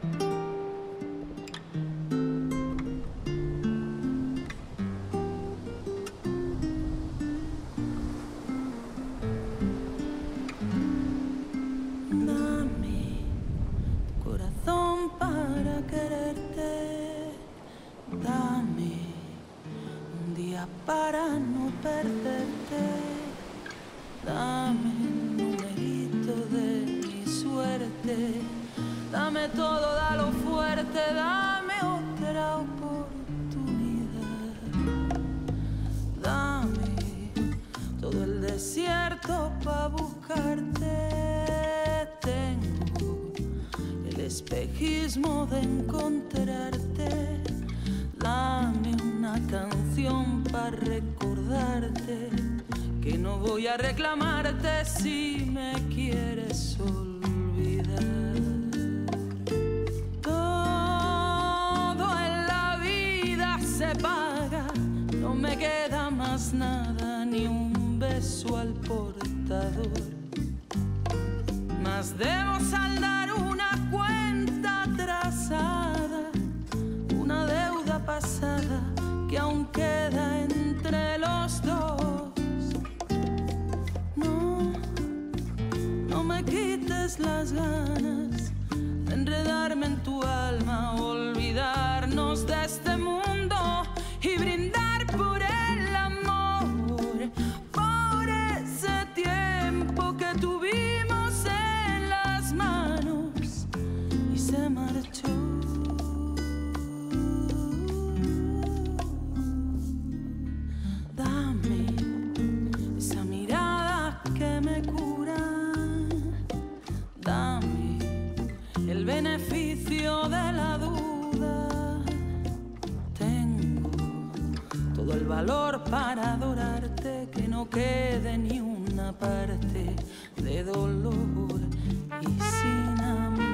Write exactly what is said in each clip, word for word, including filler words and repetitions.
Para quererte, dame un día para no perderte, dame un numerito de mi suerte, dame todo, dalo fuerte, dame otra oportunidad, dame todo el desierto para buscarte. Tengo el espejismo de encontrarte, dame una canción para recordarte que no voy a reclamarte si me quieres olvidar. Todo en la vida se paga, no me queda más nada, ni un beso al portador, mas debo saldar una cuenta atrasada, una deuda pasada que aún queda entre los dos. No, no me quites las ganas de enredarme en tu alma, olvidarnos de este mundo y brindar por el amor, por ese tiempo que tuvimos en las manos y se marchó. Dame esa mirada que me cura, dame el beneficio de la duda. Tengo todo el valor para adorarte, que no quede ni una parte de dolor y sin amar.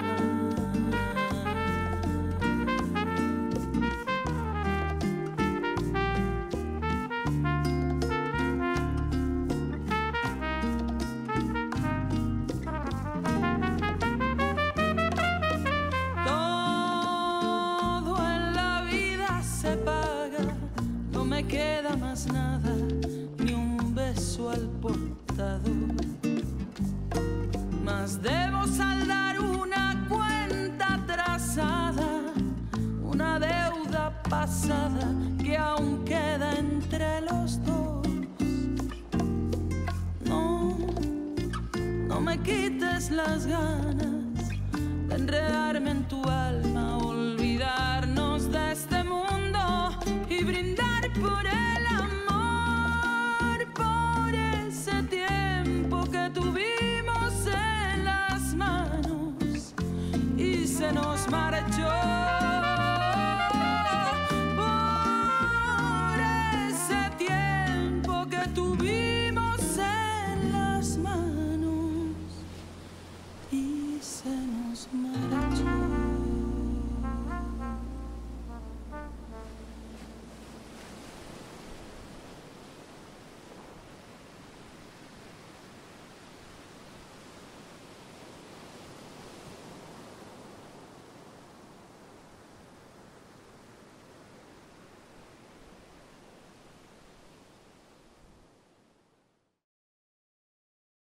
No me queda más nada, ni un beso al portador, mas debo saldar una cuenta atrasada, una deuda pasada que aún queda entre los dos. No, no me quites las ganas de enredarme en tu alma, olvidarnos de este mundo y brindar por el amor, por ese tiempo que tuvimos en las manos y se nos marchó.